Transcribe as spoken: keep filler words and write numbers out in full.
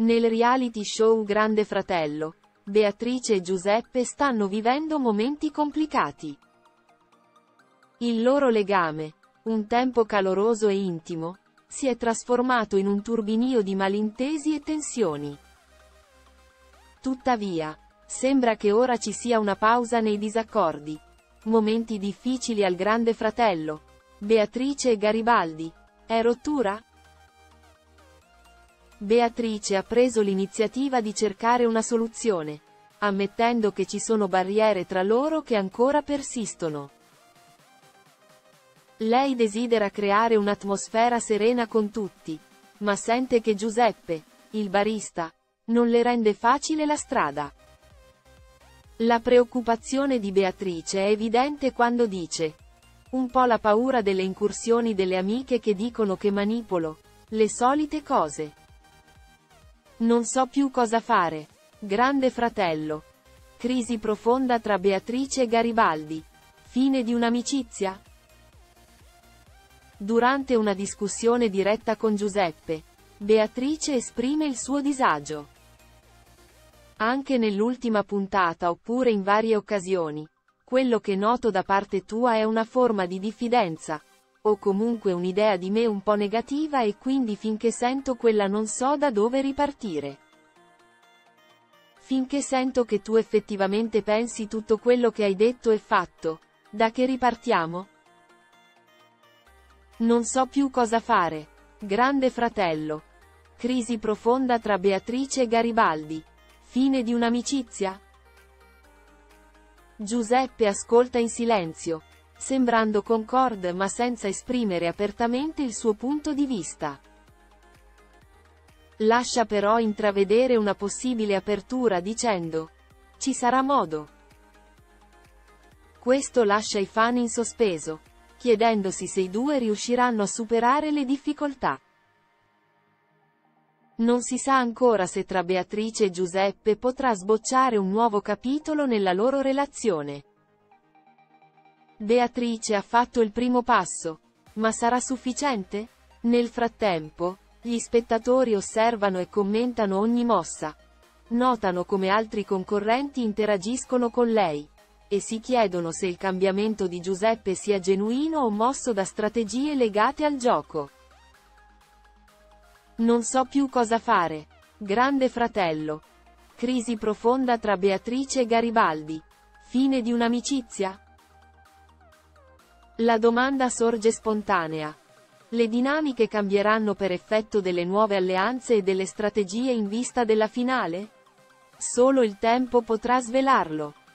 Nel reality show Grande Fratello, Beatrice e Giuseppe stanno vivendo momenti complicati. Il loro legame, un tempo caloroso e intimo, si è trasformato in un turbinio di malintesi e tensioni. Tuttavia, sembra che ora ci sia una pausa nei disaccordi. Momenti difficili al Grande Fratello. Beatrice e Garibaldi. È rottura? Beatrice ha preso l'iniziativa di cercare una soluzione, ammettendo che ci sono barriere tra loro che ancora persistono. Lei desidera creare un'atmosfera serena con tutti, ma sente che Giuseppe, il barista, non le rende facile la strada. La preoccupazione di Beatrice è evidente quando dice: un po' la paura delle incursioni delle amiche che dicono che manipolo, le solite cose. Non so più cosa fare. Grande Fratello. Crisi profonda tra Beatrice e Garibaldi. Fine di un'amicizia? Durante una discussione diretta con Giuseppe, Beatrice esprime il suo disagio. Anche nell'ultima puntata oppure in varie occasioni, quello che noto da parte tua è una forma di diffidenza, o comunque un'idea di me un po' negativa e quindi finché sento quella non so da dove ripartire. Finché sento che tu effettivamente pensi tutto quello che hai detto e fatto, da che ripartiamo? Non so più cosa fare. Grande Fratello. Crisi profonda tra Beatrice e Garibaldi. Fine di un'amicizia? Giuseppe ascolta in silenzio, sembrando concorde ma senza esprimere apertamente il suo punto di vista. Lascia però intravedere una possibile apertura dicendo: ci sarà modo. Questo lascia i fan in sospeso, chiedendosi se i due riusciranno a superare le difficoltà. Non si sa ancora se tra Beatrice e Giuseppe potrà sbocciare un nuovo capitolo nella loro relazione. Beatrice ha fatto il primo passo, ma sarà sufficiente? Nel frattempo, gli spettatori osservano e commentano ogni mossa. Notano come altri concorrenti interagiscono con lei, e si chiedono se il cambiamento di Giuseppe sia genuino o mosso da strategie legate al gioco. Non so più cosa fare. Grande Fratello. Crisi profonda tra Beatrice e Garibaldi. Fine di un'amicizia? La domanda sorge spontanea. Le dinamiche cambieranno per effetto delle nuove alleanze e delle strategie in vista della finale? Solo il tempo potrà svelarlo.